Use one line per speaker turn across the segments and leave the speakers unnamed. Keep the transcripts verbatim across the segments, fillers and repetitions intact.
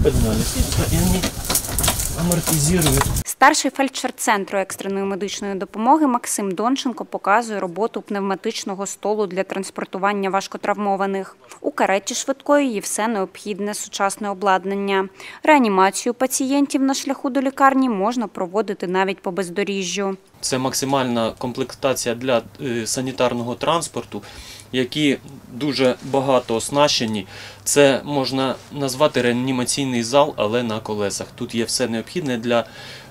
поднялись, и они амортизируют.
Старший фельдшер Центру екстреної медичної допомоги Максим Донченко показує роботу пневматичного столу для транспортування важкотравмованих. У кареті швидкої є все необхідне сучасне обладнання. Реанімацію пацієнтів на шляху до лікарні можна проводити навіть по бездоріжжю.
Це максимальна комплектація для санітарного транспорту, які дуже багато оснащені. Це можна назвати реанімаційний зал, але на колесах. Тут є все необхідне для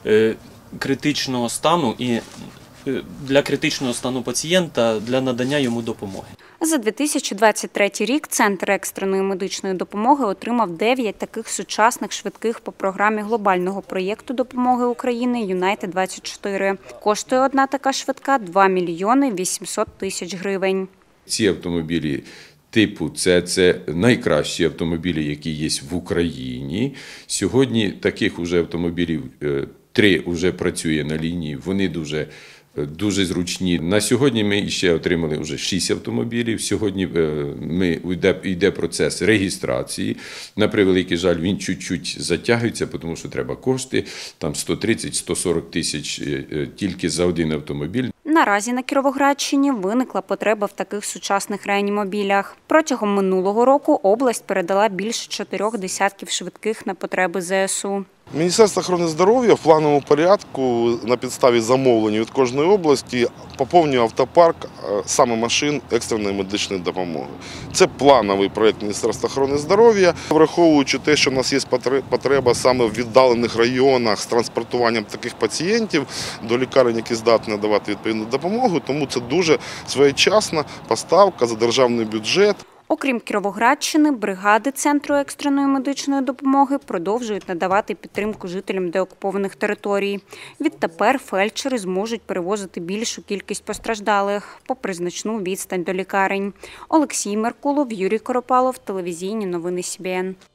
критичного стану і для критичного стану пацієнта, для надання йому допомоги.
За дві тисячі двадцять третій рік Центр екстреної медичної допомоги отримав дев'ять таких сучасних швидких по програмі глобального проєкту допомоги України Юнайтед двадцять чотири. Коштує одна така швидка два мільйони вісімсот тисяч гривень.
Ці автомобілі типу це, це найкращі автомобілі, які є в Україні. Сьогодні таких уже автомобілів три вже працює на лінії, вони дуже Дуже зручні. На сьогодні ми ще отримали вже шість автомобілів. Сьогодні ми, йде, йде процес реєстрації. На превеликий жаль, він чуть-чуть затягується, тому що треба кошти. Там сто тридцять - сто сорок тисяч тільки за один автомобіль.
Наразі на Кіровоградщині виникла потреба в таких сучасних реанімобілях. Протягом минулого року область передала більше чотирьох десятків швидких на потреби зе ес у.
Міністерство охорони здоров'я в плановому порядку на підставі замовлень від кожної області поповнює автопарк саме машин екстреної медичної допомоги. Це плановий проєкт Міністерства охорони здоров'я, враховуючи те, що в нас є потреба саме в віддалених районах з транспортуванням таких пацієнтів до лікарень, які здатні надавати відповідну допомогу, тому це дуже своєчасна поставка за державний бюджет.
Окрім Кіровоградщини, бригади Центру екстреної медичної допомоги продовжують надавати підтримку жителям деокупованих територій. Відтепер фельдшери зможуть перевозити більшу кількість постраждалих, попри значну відстань до лікарень. Олексій Меркулов, Юрій Коропалов, телевізійні новини Сі Бі Ен.